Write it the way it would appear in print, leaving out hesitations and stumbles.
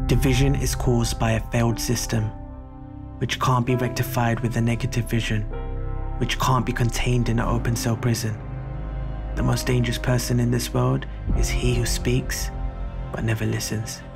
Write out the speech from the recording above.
Division is caused by a failed system, which can't be rectified with a negative vision, which can't be contained in an open cell prison. The most dangerous person in this world is he who speaks, but never listens.